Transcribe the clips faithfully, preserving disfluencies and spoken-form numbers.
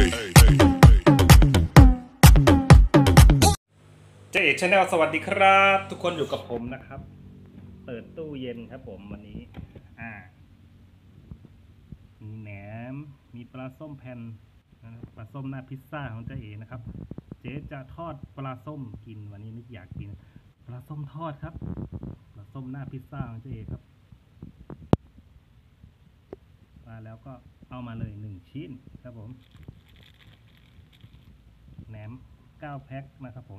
เจ๊เอกชาแนลสวัสดีครับทุกคนอยู่กับผมนะครับเปิดตู้เย็นครับผมวันนี้อ่ามีแหนมมีปลาส้มแผ่นนะครับปลาส้มหน้าพิซซ่าของเจ๊เอกนะครับเจ๊จะทอดปลาส้มกินวันนี้นึกอยากกินปลาส้มทอดครับปลาส้มหน้าพิซซ่าของเจ๊เอกครับมาแล้วก็เอามาเลยหนึ่งชิ้นครับผมแหนมเก้าแพ็คนะครับผม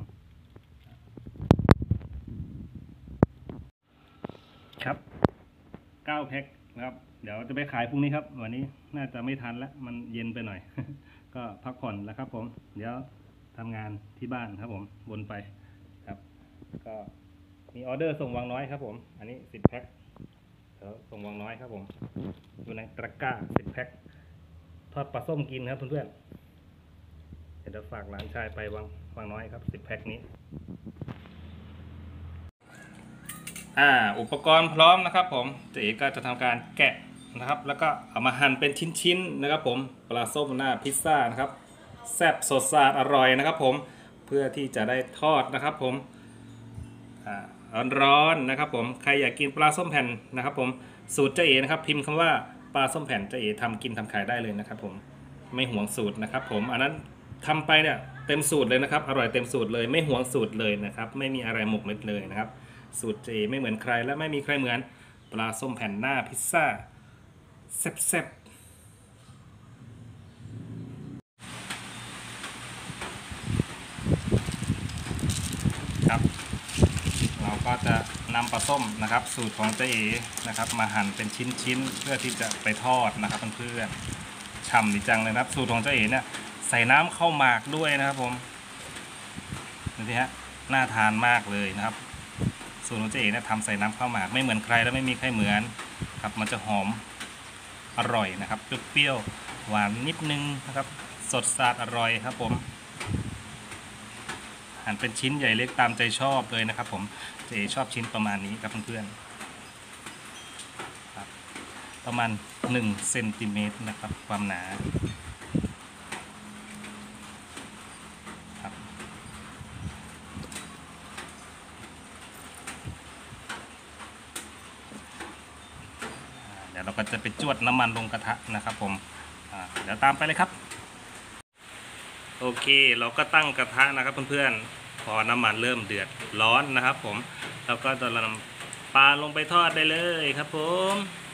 ครับเก้าแพ็คนะครับเดี๋ยวจะไปขายพรุ่งนี้ครับวันนี้น่าจะไม่ทันแล้วมันเย็นไปหน่อย ก็พักผ่อนแล้วครับผมเดี๋ยวทำงานที่บ้านครับผมวนไปครับก็มีออเดอร์ส่งวังน้อยครับผมอันนี้สิบแพ็คเดี๋ยวส่งวังน้อยครับผมอยู่ในตะกร้าสิบแพ็คทอดปลาส้มกินครับเพื่อนๆเดี๋ยวฝากหลานชายไปวังวังน้อยครับสิบแพ็คนี้อ่าอุปกรณ์พร้อมนะครับผมเจ๊ก็จะทำการแกะนะครับแล้วก็เอามาหั่นเป็นชิ้นๆนะครับผมปลาส้มหน้าพิซซ่านะครับแซ่บสดสะอาดอร่อยนะครับผมเพื่อที่จะได้ทอดนะครับผมอ่าร้อนๆนะครับผมใครอยากกินปลาส้มแผ่นนะครับผมสูตรเจ๊เอ๋นะครับพิมพ์คำว่าปลาส้มแผ่นเจ๊เอ๋ทำกินทำขายได้เลยนะครับผมไม่หวงสูตรนะครับผมอันนั้นทำไปเนี่ยเต็มสูตรเลยนะครับอร่อยเต็มสูตรเลยไม่หวงสูตรเลยนะครับไม่มีอะไรหมกเม็ดเลยนะครับสูตรเจไม่เหมือนใครและไม่มีใครเหมือนปลาส้มแผ่นหน้าพิซซ่าแซ่บๆครับเราก็จะนำปลาส้มนะครับสูตรของเจเอนะครับมาหั่นเป็นชิ้นๆเพื่อที่จะไปทอดนะครับเพื่อนๆฉ่ำดีจังเลยครับสูตรของเจเอเนี่ยใส่น้ำข้าวหมากด้วยนะครับผมดูสิฮะน่าทานมากเลยนะครับสูตรของเจ๊เอ๋เนี่ยทำใส่น้ำข้าวหมากไม่เหมือนใครและไม่มีใครเหมือนครับมันจะหอมอร่อยนะครับเปรี้ยวหวานนิดนึงนะครับสดสะอาดอร่อยครับผมหั่นเป็นชิ้นใหญ่เล็กตามใจชอบเลยนะครับผมเจ๊เอ๋ชอบชิ้นประมาณนี้ครับเพื่อนๆครับประมาณหนึ่งเซนติเมตรนะครับความหนาเดี๋ยวเราก็จะไปจวดน้ำมันลงกระทะนะครับผมเดี๋ยวตามไปเลยครับโอเคเราก็ตั้งกระทะนะครับเพื่อนๆพอน้ำมันเริ่มเดือดร้อนนะครับผมเราก็จะนำปลาลงไปทอดได้เลยครับผม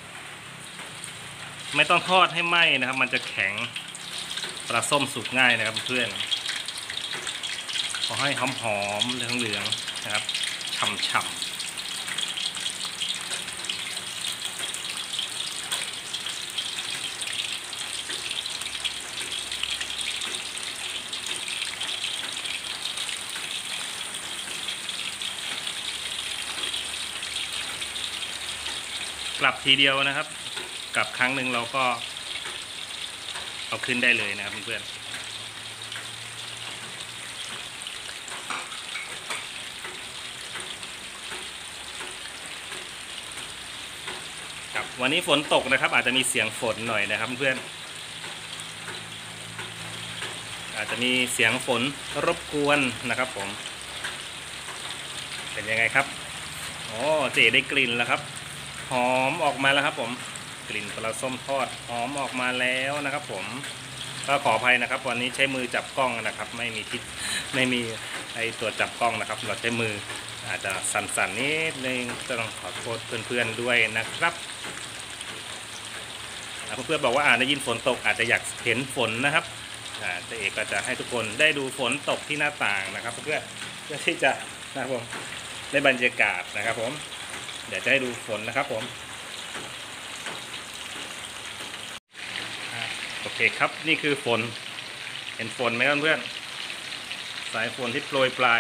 ไม่ต้องทอดให้ไหม้นะครับมันจะแข็งปลาส้มสุกง่ายนะครับเพื่อนขอให้หอมๆเหลืองๆนะครับฉ่ำๆกลับทีเดียวนะครับกลับครั้งหนึ่งเราก็เอาขึ้นได้เลยนะครับเพื่อนครับวันนี้ฝนตกนะครับอาจจะมีเสียงฝนหน่อยนะครับเพื่อนอาจจะมีเสียงฝนรบกวนนะครับผมเป็นยังไงครับโอ้เจ๊ได้กลิ่นแล้วครับหอมออกมาแล้วครับผมกลิ่นปลาส้มทอดหอมออกมาแล้วนะครับผมก็ขออภัยนะครับวันนี้ใช้มือจับกล้องนะครับไม่มีทิศไม่มีไอตัวจับกล้องนะครับเราใช้มืออาจจะสั่นๆนิดนึงต้องขอโทษเพื่อนๆด้วยนะครับเพื่อนๆบอกว่าอ่านได้ยินฝนตกอาจจะอยากเห็นฝนนะครับเจ๊เอกก็จะให้ทุกคนได้ดูฝนตกที่หน้าต่างนะครับเพื่อเพื่อที่จะนะครับผมได้บรรยากาศนะครับผมเดี๋ยวจะให้ดูฝนนะครับผมโอเคครับนี่คือฝนเห็นฝนไหมครับเพื่อนสายฝนที่โปรยปลาย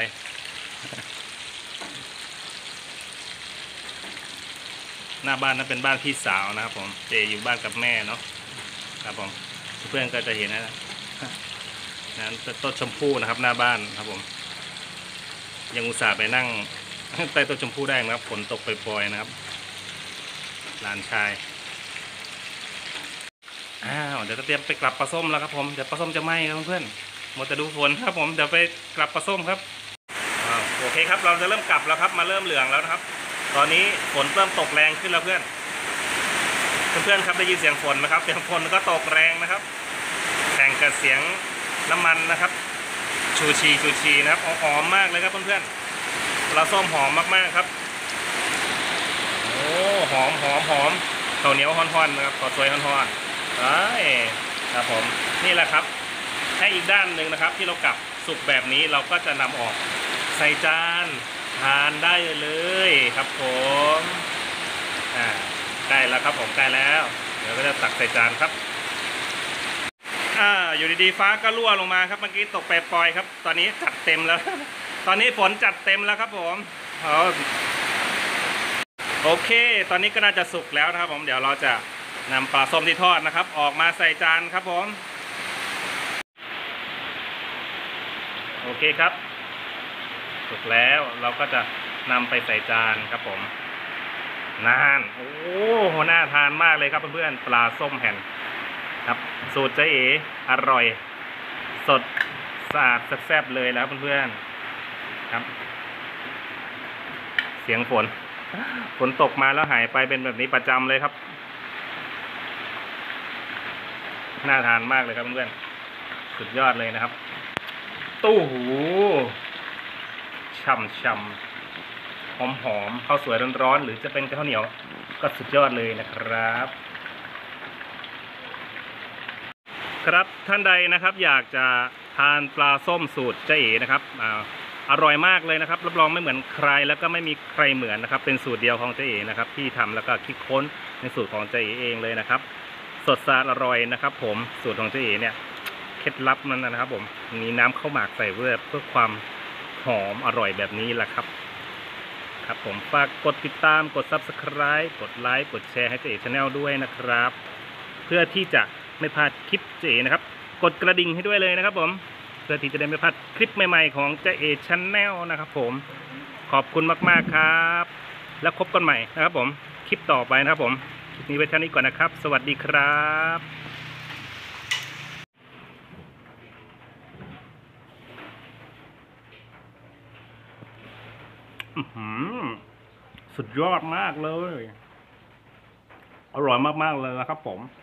หน้าบ้านนั้นเป็นบ้านพี่สาวนะครับผมเจอยู่บ้านกับแม่เนาะครับผมเพื่อนก็จะเห็นนะนั้นต้นชมพู่นะครับหน้าบ้านครับผมยังอุตส่าห์ไปนั่งใต้ต้นชมพู่ได้นะครับฝนตกปล่อยๆนะครับหลานชายอ้าวเดี๋ยวจะเตรียมไปกลับปลาส้มแล้วครับผมเดี๋ยวปลาส้มจะไหม้ครับเพื่อนๆหมดแต่ดูฝนครับผมเดี๋ยวไปกลับปลาส้มครับอ้าวโอเคครับเราจะเริ่มกลับแล้วครับมาเริ่มเหลืองแล้วนะครับตอนนี้ฝนเริ่มตกแรงขึ้นแล้วเพื่อนเพื่อนๆครับได้ยินเสียงฝนไหมครับเสียงฝนก็ตกแรงนะครับแข่งกับเสียงน้ำมันนะครับชูชีชูชีนะครับหอมมากเลยครับเพื่อนๆปลาส้มหอมมากๆครับโอ้หอมหอมหอมข้าวเหนียวฮ้อนๆนะครับข้าวสวยฮ้อนๆไอ้ครับผมนี่แหละครับให้อีกด้านหนึ่งนะครับที่เรากลับสุกแบบนี้เราก็จะนำออกใส่จานทานได้เลยครับผมอ่าใกล้แล้วครับผมใกล้แล้วเดี๋ยวก็จะตักใส่จานครับอ่าอยู่ดีๆฟ้าก็รั่วลงมาครับเมื่อกี้ตกไปปล่อยครับตอนนี้จัดเต็มแล้วตอนนี้ฝนจัดเต็มแล้วครับผมเอาโอเคตอนนี้ก็น่าจะสุกแล้วนะครับผมเดี๋ยวเราจะนำปลาส้มที่ทอดนะครับออกมาใส่จานครับผมโอเคครับสุกแล้วเราก็จะนำไปใส่จานครับผมนานโอ้โหน่าทานมากเลยครับเพื่อนๆปลาส้มแผ่นครับสูตรเจ๊เอ๋อร่อยสดสะอาดแซ่บๆเลยแล้วเพื่อนๆครับเสียงฝนฝนตกมาแล้วหายไปเป็นแบบนี้ประจำเลยครับน่าทานมากเลยครับเพื่อนๆสุดยอดเลยนะครับตู้หูช่ำๆหอมๆข้าวสวยร้อนๆหรือจะเป็นข้าวเหนียวก็สุดยอดเลยนะครับครับท่านใดนะครับอยากจะทานปลาส้มสูตรเจ๊เอ๋นะครับอ่าอร่อยมากเลยนะครับรับรองไม่เหมือนใครแล้วก็ไม่มีใครเหมือนนะครับเป็นสูตรเดียวของเจ๊เอ๋นะครับที่ทำแล้วก็คิดค้นในสูตรของเจ๊เอ๋เองเลยนะครับสดสะอาดอร่อยนะครับผมสูตรของเจ๊เอ๋เนี่ยเคล็ดลับมันนะครับผมมีน้ำข้าวหมากใส่เพื่อเพื่อความหอมอร่อยแบบนี้แหละครับครับผมฝากกดติดตามกด ซับสไครบ์ กดไลค์กดแชร์ให้เจ๊เอ๋ ชาแนล ด้วยนะครับเพื่อที่จะไม่พลาดคลิปเจ๊เอ๋นะครับกดกระดิ่งให้ด้วยเลยนะครับผมเพื่อที่จะได้ไม่พลาดคลิปใหม่ๆของเจ๊เอ๋ ชาแนล นะครับผมขอบคุณมากๆครับแล้วพบกันใหม่นะครับผมคลิปต่อไปนะครับผมคลิปนี้ไว้เท่านี้ก่อนนะครับสวัสดีครับอื้อหือสุดยอดมากเลยอร่อยมากๆเลยนะครับผม